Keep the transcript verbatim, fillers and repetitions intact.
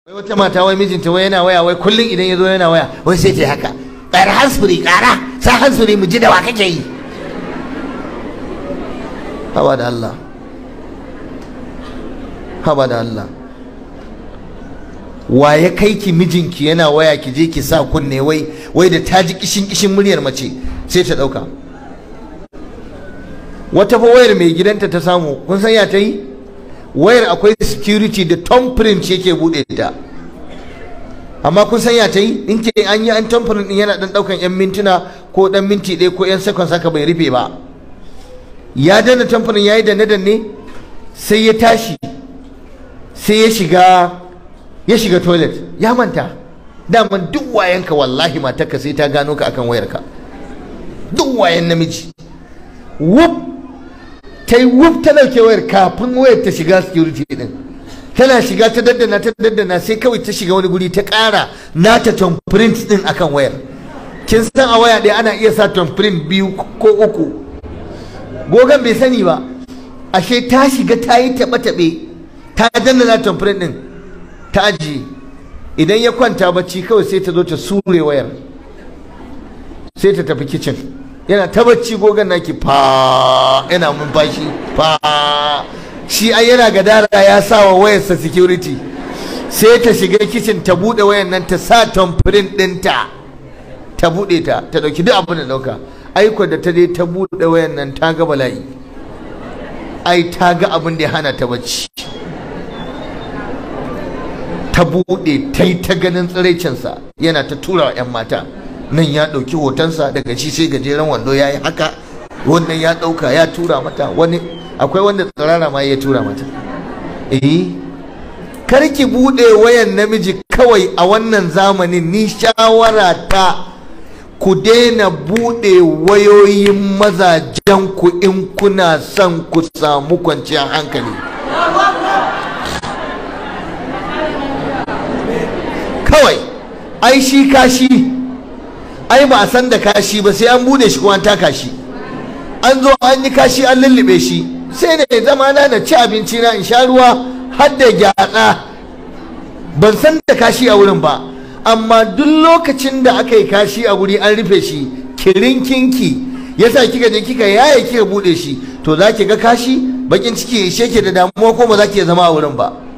wai wata mata wai mijinta wai yana waya wai kullum idan ya zo yana waya wai sai ta yi haka, ƙara hansuri ƙara sa hansuri mu ji da wa kake yi. Haba da Allah, haba da Allah, wa ya kai ki mijinki yana waya ki je ki sa kunne wai wai da ta ji kishin kishin muryar mace sai ta ɗauka. Wata fa wayar mai gidanta ta samu, kun san ya ta yi? Wayar akwai security da thumbprint yake buɗe ta, amma kun san ya ta yi? In ke an yi an thumbprint ɗin yana ɗan ɗaukan 'yan mintuna ko ɗan minti ɗaya ko 'yan seconds haka bai rufe ba. Ya danna thumbprint ya yi danne-danne sai ya tashi sai ya shiga ya shiga toilet ya manta. Daman duk wayanka wallahi matarka sai ta gano ka akan wayarka, duk wayan namiji. Whoop ta yi wuf ta ɗauke wayar kafin wayar ta shiga security din, tana shiga ta daddana ta daddana sai kawai ta shiga wani guri ta ƙara nata thumbprint din akan wayar. Kin san a waya ɗaya ana iya sa thumbprint biyu ko uku, gogon bai sani ba, ashe ta shiga ta yi taɓe-taɓe ta daddana thumbprint din ta ajiye. Idan ya kwanta bacci kawai sai ta zo ta sure wayar sai ta tafi kicin, yana ta bacci gogon naki fa yana numfashi fa, shi ai yana gadara ya sa wa wayarsa security. Sai ta shiga kicin ta bude wayar nan ta sa thumbprint ɗinta ta bude ta ta dauki duk abin da dauka. Aiko da ta je ta bude wayar nan ta ga bala'i, ai ta ga abin da ya hana ta bacci. Ta bude ta yi ta ganin tsiraicinsa yana ta tura wa 'yan mata. Nan ya ɗauki hotonsa daga shi sai gajeren wando ya yi haka, wannan ya ɗauka ya tura mata, wani akwai wanda tsirara ma ya tura mata. Eh, kar ki buɗe wayan namiji kawai a wannan zamanin. Ni shawara ta ku daina buɗe wayoyin mazajen ku in kuna son ku samu kwanciyar hankali. Kawai ai shi kashi ai ba a san da kashi ba sai an bude shi ko an taka shi. An zo an yi kashi an lullube shi, sai ne zama na na ci abinci na in sha ruwa har da gyatsa, ban san da kashi a wurin ba. Amma duk lokacin da aka yi kashi a wuri an rufe shi kirinkinki yasa kika je kika yaye kika bude shi, to za ki ga kashi bakin ciki ishe ke da damuwa ko ba za ki zama a wurin ba.